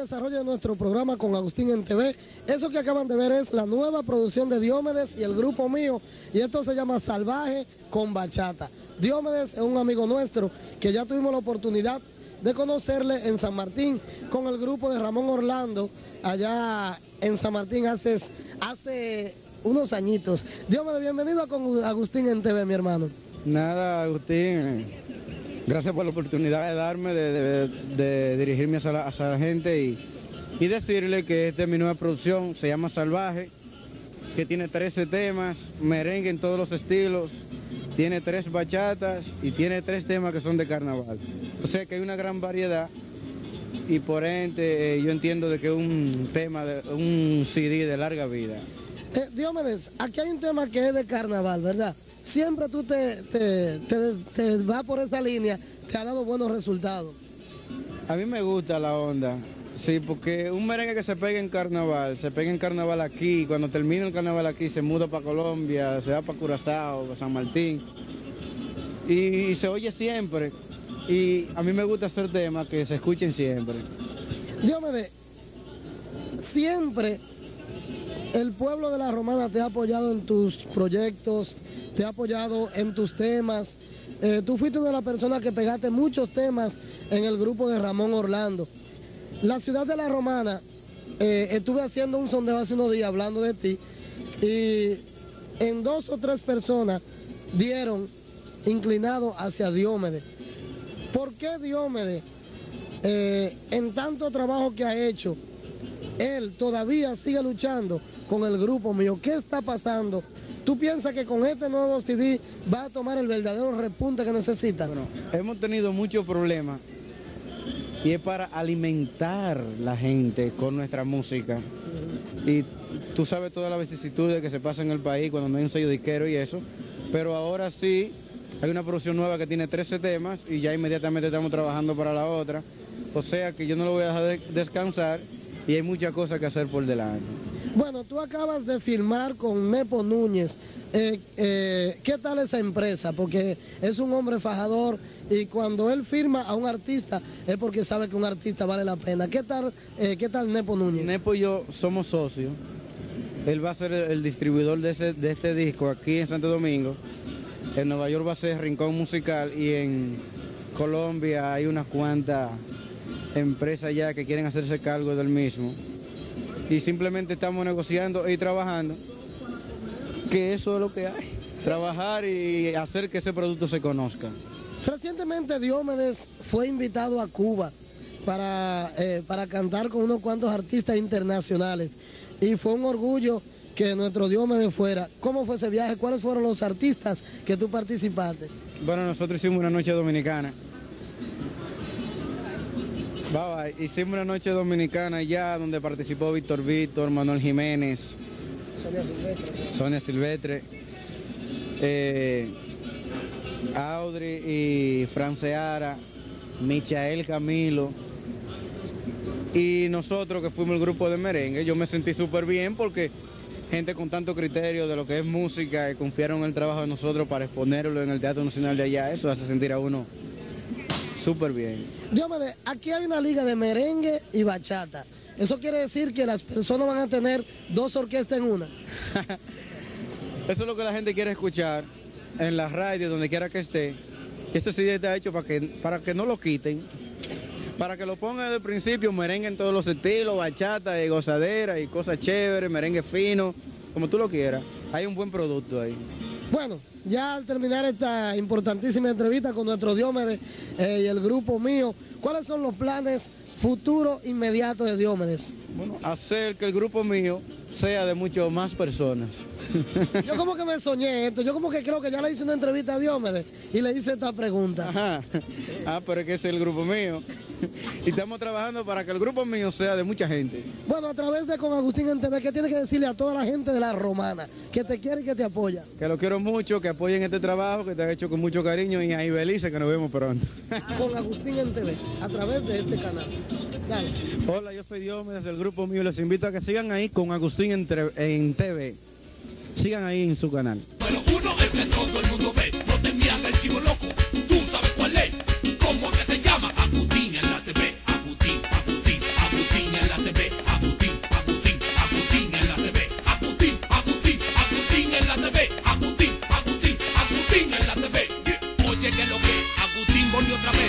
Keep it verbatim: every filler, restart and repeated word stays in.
desarrollo de nuestro programa con Agustín en T V. Eso que acaban de ver es la nueva producción de Diomedes y el grupo mío, y esto se llama Salvaje con Bachata. Diomedes es un amigo nuestro que ya tuvimos la oportunidad de conocerle en San Martín con el grupo de Ramón Orlando, allá en San Martín hace, hace unos añitos. Diomedes, bienvenido a con Agustín en T V, mi hermano. Nada, Agustín, gracias por la oportunidad de darme de, de, de dirigirme hacia la, hacia la gente y, y decirle que esta es mi nueva producción, se llama Salvaje, que tiene trece temas, merengue en todos los estilos, tiene tres bachatas y tiene tres temas que son de carnaval. O sea que hay una gran variedad y por ende eh, yo entiendo de que es un tema, de, un C D de larga vida. Eh, Diomedes, aquí hay un tema que es de carnaval, ¿verdad? Siempre tú te, te, te, te vas por esa línea, te ha dado buenos resultados. A mí me gusta la onda, sí, porque un merengue que se pega en carnaval, se pega en carnaval aquí, cuando termina el carnaval aquí se muda para Colombia, se va para Curazao, para San Martín, y, y se oye siempre, y a mí me gusta hacer temas que se escuchen siempre. Diomedes, siempre el pueblo de La Romana te ha apoyado en tus proyectos, te ha apoyado en tus temas. Eh, tú fuiste una de las personas que pegaste muchos temas en el grupo de Ramón Orlando. La ciudad de La Romana, eh, estuve haciendo un sondeo hace unos días hablando de ti, y en dos o tres personas dieron inclinado hacia Diomedes. ¿Por qué Diomedes, eh, en tanto trabajo que ha hecho, él todavía sigue luchando con el grupo mío? ¿Qué está pasando? ¿Tú piensas que con este nuevo C D va a tomar el verdadero repunte que necesita? Bueno, hemos tenido muchos problemas y es para alimentar la gente con nuestra música. Y tú sabes todas las vicisitudes que se pasan en el país cuando no hay un sello disquero y eso, pero ahora sí hay una producción nueva que tiene trece temas y ya inmediatamente estamos trabajando para la otra. O sea que yo no lo voy a dejar de descansar y hay muchas cosas que hacer por delante. Bueno, tú acabas de firmar con Nepo Núñez. Eh, eh, ¿Qué tal esa empresa? Porque es un hombre fajador y cuando él firma a un artista es porque sabe que un artista vale la pena. ¿Qué tal, eh, qué tal Nepo Núñez? Nepo y yo somos socios. Él va a ser el, el distribuidor de, ese, de este disco aquí en Santo Domingo. En Nueva York va a ser Rincón Musical y en Colombia hay unas cuantas empresas ya que quieren hacerse cargo del mismo. Y simplemente estamos negociando y trabajando, que eso es lo que hay, trabajar y hacer que ese producto se conozca. Recientemente Diomedes fue invitado a Cuba para, eh, para cantar con unos cuantos artistas internacionales y fue un orgullo que nuestro Diomedes fuera. ¿Cómo fue ese viaje? ¿Cuáles fueron los artistas que tú participaste? Bueno, nosotros hicimos una noche dominicana. Bye, bye. Hicimos una noche dominicana ya donde participó Víctor Víctor, Manuel Jiménez, Sonia Silvestre, Sonia Silvestre, eh, Audrey y Franceara, Michael Camilo y nosotros que fuimos el grupo de merengue. Yo me sentí súper bien porque gente con tanto criterio de lo que es música y confiaron en el trabajo de nosotros para exponerlo en el Teatro Nacional de allá, eso hace sentir a uno súper bien. Diomedes, aquí hay una liga de merengue y bachata. Eso quiere decir que las personas van a tener dos orquestas en una. Eso es lo que la gente quiere escuchar en la radio, donde quiera que esté. Este C D está hecho para que, para que no lo quiten, para que lo pongan desde el principio, merengue en todos los estilos, bachata y gozadera y cosas chéveres, merengue fino, como tú lo quieras. Hay un buen producto ahí. Bueno, ya al terminar esta importantísima entrevista con nuestro Diomedes eh, y el grupo mío, ¿cuáles son los planes futuros inmediatos de Diomedes? Bueno, hacer que el grupo mío sea de mucho más personas. Yo como que me soñé esto, yo como que creo que ya le hice una entrevista a Diomedes y le hice esta pregunta. Ajá. Ah, pero es que ese es el grupo mío. Y estamos trabajando para que el grupo mío sea de mucha gente. Bueno, a través de Con Agustín en T V, ¿qué tienes que decirle a toda la gente de La Romana que te quiere y que te apoya? Que lo quiero mucho, que apoyen este trabajo, que te ha hecho con mucho cariño y ahí Belice, que nos vemos pronto. Con Agustín en T V, a través de este canal. Dale. Hola, yo soy Diomedes del grupo mío. Les invito a que sigan ahí con Agustín en, en T V. Sigan ahí en su canal. Bueno, uno es que todo el mundo ve, no te me haga el chivo loco. Tú sabes cuál es, cómo que se llama. Agustín en la T V, Agustín, Agustín, Agustín en California otra vez.